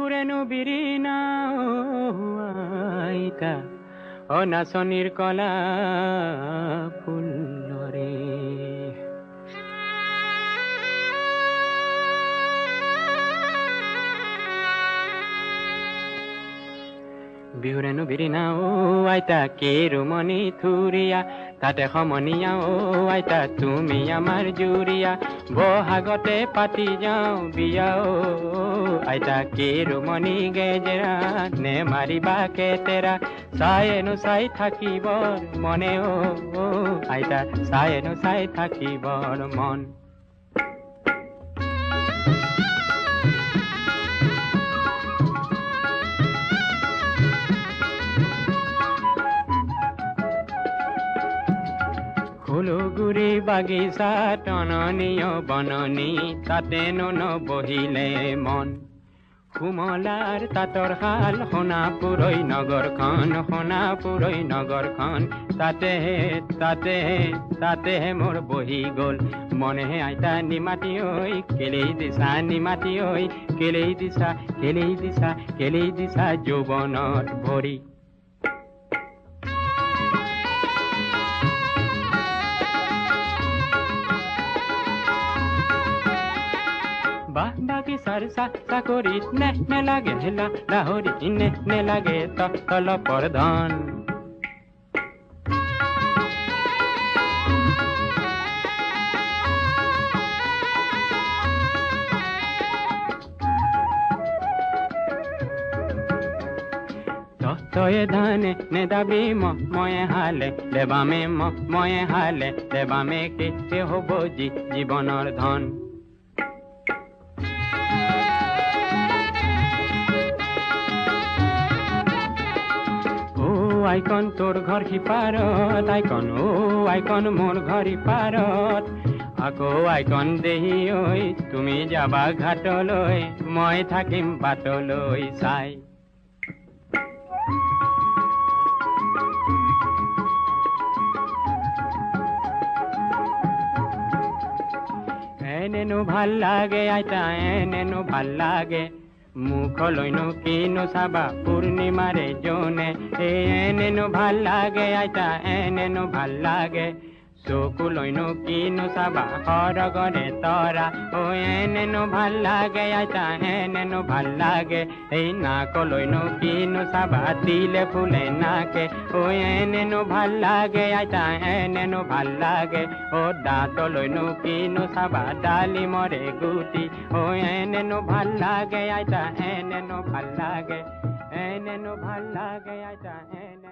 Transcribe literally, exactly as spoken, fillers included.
বিহুরেনু বিরিনা আইতা ও নাচনির কলা ফুলরে বিহুরেনু বিরিনা ও আইতা কেরুমণি থুরিয়া তাতে সমনীয়া ও আইতা তুমি আমার জুরিয়া বহাগতে পাতি যাও বিয়া ও আইতা কেরুমণি গেজেরা নে মারিবা কেতেরা চায়েনো চাই থাকিবৰ মনে ও আইতা চায়েনো চাই থাকিবৰ মন ফুলগুৰি বাগিচা টননীয় বননী তাতে নন বহিলে মন কুমলাৰ তাঁতৰ শাল সোণাপুৰৈ নগৰখন সোণাপুৰৈ নগৰখন তাতে তাতে তাতে মোৰ বহি গ'ল মনেহে আইতা নিমাতি ঐ কেলেই দিছা নিমাতি ঐ কেলেই দিছা কেলেই দিছা কেলেই দিছা যৌৱনত ভৰি বাহ বাগিচাৰ চাকৰিত নে নেলাগে হেলা লাহৰি নে নেলাগে তলপৰ ধন তয়ে ধানে নেদাবি ময়ে হালে দেবামে ময়ে হালে দেবামে কে হ'ব জীৱনৰ ধন আইকন তোৰ ঘৰ সিপাৰত আইকন ও আইকন মোৰ ঘৰ সিপাৰত আকৌ আইকন দেহি ঐ তুমি যাবা ঘাটলৈ মই থাকিম বাটলৈ চাই এনেনো ভাল লাগে আইতা এনেনো ভাল লাগে মুখলৈনো কিনো চাবা পূৰ্ণিমাৰে জোনে এনেনো ভাল লাগে আইতা এনেনো ভাল লাগে চকুলৈনো কিনো চাবা সৰগৰে তৰা ও এনেনো ভাল লাগে আইতা এনেনো ভাল লাগে এই নাকলৈনো কিনো চাবা দিলে ফুলে নাকে ও এনেনো ভাল লাগে আইতা এনেনো ভাল লাগে ও দাঁতলৈনো কিনো চাবা ডালিমৰে গুটি ও এনেনো ভাল লাগে আইতা এনেনো ভাল লাগে এনেনো ভাল লাগে আইতা এনে